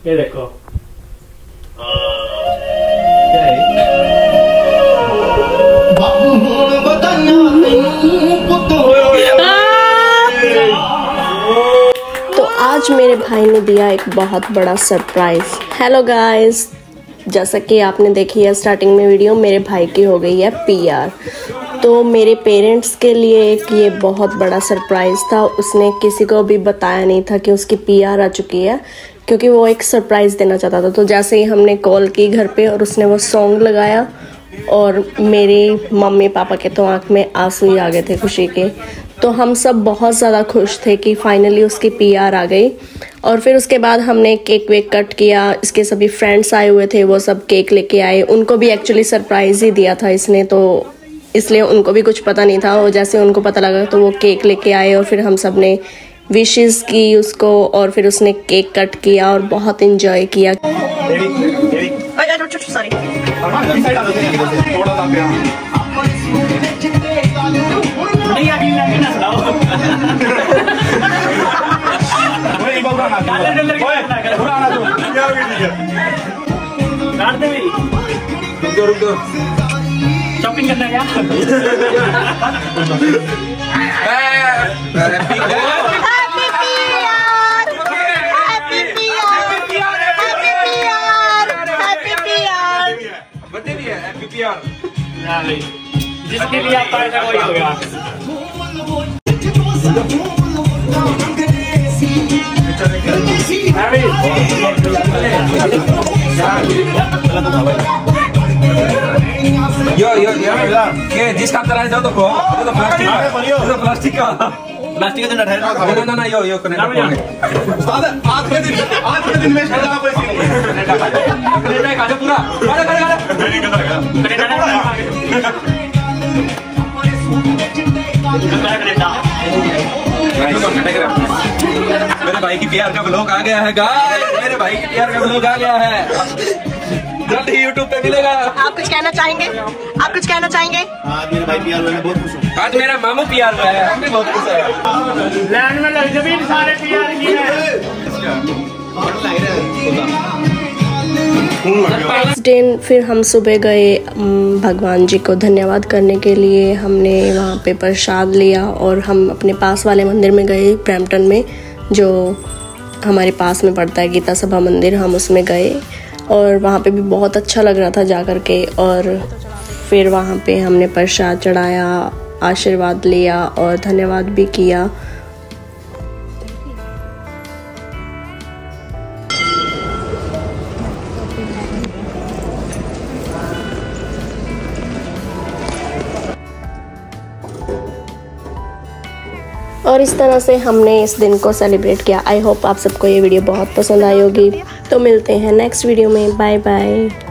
ये देखो तो आज मेरे भाई ने दिया एक बहुत बड़ा सरप्राइज। हेलो गाइस, जैसा कि आपने देखी है स्टार्टिंग में वीडियो, मेरे भाई की हो गई है पीआर। तो मेरे पेरेंट्स के लिए एक ये बहुत बड़ा सरप्राइज था। उसने किसी को भी बताया नहीं था कि उसकी पीआर आ चुकी है, क्योंकि वो एक सरप्राइज देना चाहता था। तो जैसे ही हमने कॉल की घर पे और उसने वो सॉन्ग लगाया, और मेरी मम्मी पापा के तो आंख में आंसू ही आ गए थे खुशी के। तो हम सब बहुत ज़्यादा खुश थे कि फाइनली उसकी पीआर आ गई। और फिर उसके बाद हमने केक वेक कट किया। इसके सभी फ्रेंड्स आए हुए थे, वो सब केक लेके आए। उनको भी एक्चुअली सरप्राइज ही दिया था इसने, तो इसलिए उनको भी कुछ पता नहीं था। और जैसे उनको पता लगा तो वो केक लेके आए, और फिर हम सब ने विशेस की उसको, और फिर उसने केक कट किया और बहुत इंजॉय किया। शॉपिंग करना क्या? जिसके लिए आप पैसा वही हो गया। यो ये जिसका तरह जाओ तो प्लास्टिक का, प्लास्टिक का तो ना यो करने का आज के दिन में शायद पूरा मेरे भाई की प्यार का ब्लॉग आ गया है गाइस। मेरे भाई की प्यार का ब्लॉग आ गया है, जल्द ही यूट्यूब पे मिलेगा। आप कुछ कहना चाहेंगे? आप कुछ कहना चाहेंगे? आज मेरे भाई पीआर हुए, मैं बहुत खुश हूँ। आज मेरा मामू पीआर हुआ है, हम भी बहुत खुश है। लैंड में लग जमीन सारे पीआर की है। नेक्स्ट डे फिर हम सुबह गए भगवान जी को धन्यवाद करने के लिए। हमने वहाँ पे प्रसाद लिया और हम अपने पास वाले मंदिर में गए, ब्रैम्पटन में, जो हमारे पास में पड़ता है गीता सभा मंदिर। हम उसमें गए और वहाँ पे भी बहुत अच्छा लग रहा था जा कर के। और फिर वहाँ पे हमने प्रसाद चढ़ाया, आशीर्वाद लिया और धन्यवाद भी किया। और इस तरह से हमने इस दिन को सेलिब्रेट किया। आई होप आप सबको ये वीडियो बहुत पसंद आई होगी। तो मिलते हैं नेक्स्ट वीडियो में। Bye bye.